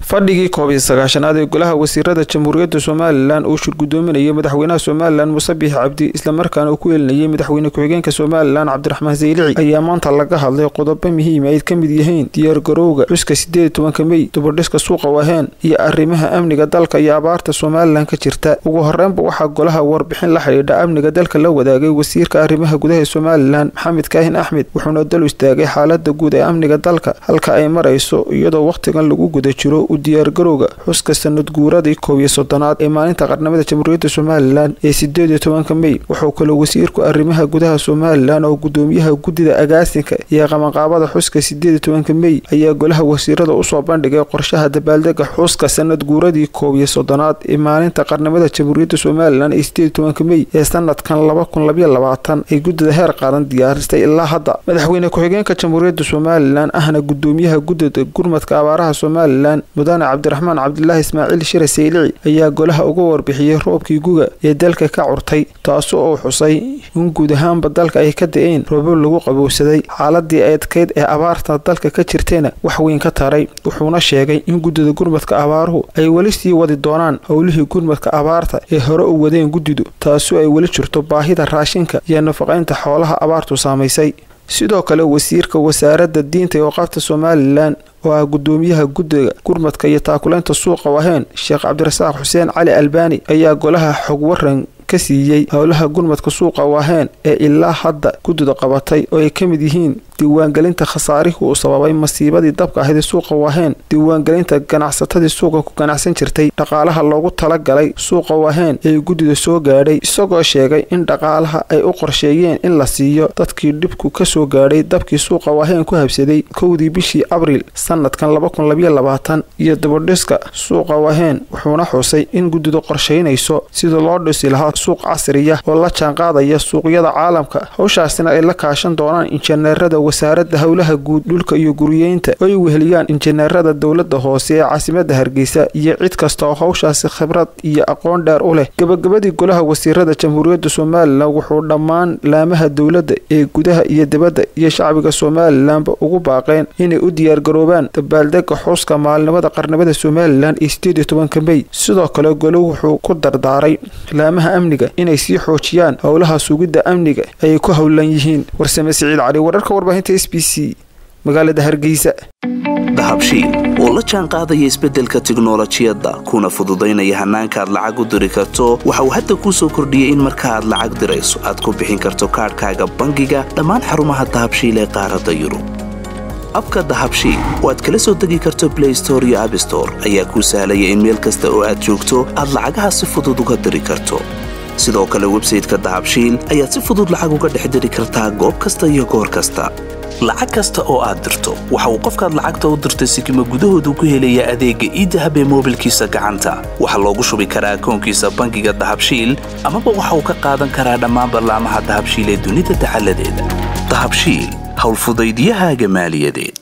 fadhigii 19 ee golaha wasiirada jamhuuriyadda Soomaaliland oo shir gudoominaya madaxweynaha Soomaaliland Muuse Biixi Cabdi isla markaana ku yeelanayay madaxweyne ku-xigeenka Soomaaliland Cabdiraxmaan Saylici ayaa maanta laga hadlay qodobo muhiim ah ay kamid yihiin diyaar garowga xuska 18 May dubadhiska suuqa Wahen iyo arrimaha amniga dalka iyo abaarta Soomaaliland ka jirta ugu horeynba waxa golaha warbixin la xiriirta amniga dalka la wadaagay wasiirka arrimaha gudaha Soomaaliland Maxamed Kaahin Axmed wuxuuna dal u istaagay xaaladda guud ee amniga dalka halka ay marayso iyadoo waqtigan lagu guda jiro diyaar garowga xuska sanad guuradii 11 ee maalinta qarnimada jamhuuriyadda Soomaaliland ee 18 May wuxuu kale wasiirku arrimaha gudaha Soomaaliland oo gudoomiyaha gudida agaasinka iyo qabanqaabada xuska 18 May ayaa golaha wasiirada u soo bandhigay qorshaha dabaaldega xuska sanad guuradii 11 ee maalinta qarnimada jamhuuriyadda Soomaaliland ee 18 May ee sanadkan 2022 ay gudida heer qaran diyaaristay ilaa hadda madaxweyne ku-xigeenka jamhuuriyadda Soomaaliland ahna gudoomiyaha gudida gurmadka abaaraha Soomaaliland mudane Cabdiraxmaan Cabdullaahi Ismaaciil Shire Saylici ayaa golaha uga warbixiyay roobkii guga ee dalka ka curtay taasoo xusay in guud ahaan dalka ay ka da'een roob lagu qabowsaday xaaladii adkeyd ee abaarta dalka ka jirtayna wax weyn ka taray wuxuuna sheegay in gudida gurmadka abaaruhu ay wali sii wadi doonaan howlihii gurmadka abaarta ee hore u wadeen gudidu taasoo ay wali jirto baahida raashinka iyo nafaqeynta xoolaha abaartu saameysay sidoo kale wasiirka wasaaradda diinta iyo waqafta Soomaaliland oo gudoomiyaha guddiga gurmadka iyo taakuleynta suuqa Wahen Sheekh Cabdirasaaq Xuseen Cali Albani ayaa golaha xog waran ka siiyay howlaha gurmadka suuqa Wahen ee ilaa hadda gudida qabatay oo ay kamid yihiin diiwaangelinta khasaarihii uu sababay masiibadii dabka ahayd suuqa Wahen diiwaangelinta ganacsatada suuqa ku ganacsan jirtay dhaqaalaha loogu talagalay suuqa Wahen ee gudida soo gaadhay isagoo sheegay in dhaqaalaha ay u qorsheeyeen in la siiyo dadkii dhibku ka soo gaadhay dabkii suuqa Wahen ku habsaday 1 bishii Abriil sanadkan 2022 iyo dubadhiska suuqa Wahen wuxuuna xusay in gudidu qorsheynayso sida loo dhisi lahaa suuq casri ah oo la jaan qaadaya suuqyada caalamka hawshaasina ay la kaashan doonaan injineerada wasaaradda howlaha guud dhulka iyo guriyeynta ay weheliyaan injineerada dawladda hoose ee caasimadda Hargeysa iyo cid kasta oo hawshaasi khibrad iyo aqoon dheer u leh gabagabadii golaha wasiirada jamhuuriyadda Soomaaliland wuxuu dhammaan laamaha dawladda ee gudaha iyo dibadda iyo shacbiga Soomaaliland ugu baaqeen inay u diyaar garoobaan dabaaldega xuska maalinimada qarnimada Soomaaliland ee 18 May sidoo kale goluhu wuxuu ku dardaaray laamaha amniga inay sii xoojiyaan howlaha sugidda amniga ay ku howlan yihiin warsame Siciid Cali wararka warbaahinta SBC magaalada Hargeysa dahabshiil oo la jaan qaadaya isbeddelka tiknoolajiyadda kuna fududeynaya hanaanka lacag u diri karto waxa uu hadda ku soo kordhiyay in marka aad lacag dirayso aad ku bixin karto kaarkaaga bangiga dhammaan xarumaha dahabshiil ee qaaradda Yurub abka dahabshiil oo aad kala soo degi karto Play Store iyo App Store ayaa ku sahlaya in meel kasta oo aad joogto aad lacagaha si fudud uga diri karto sidoo kale website-ka dahabshiil ayaad si fudud lacag uga dhex diri kartaa goob kasta iyo goor kasta lacag kasta oo aad dirto waxa uu qofkaad lacagta u dirtay sikimo gudahoodu ku helaya adeegga e-dahab ee moobilkiisa gacanta waxa loogu shubi karaa akoonkiisa bangiga dahabshiil ama waxa uu ka qaadan karaa dhammaan barnaamijyada dahabshiil ee dunida taxalladeeda dahabshiil hawl fudaydiyahaaga maaliyadeed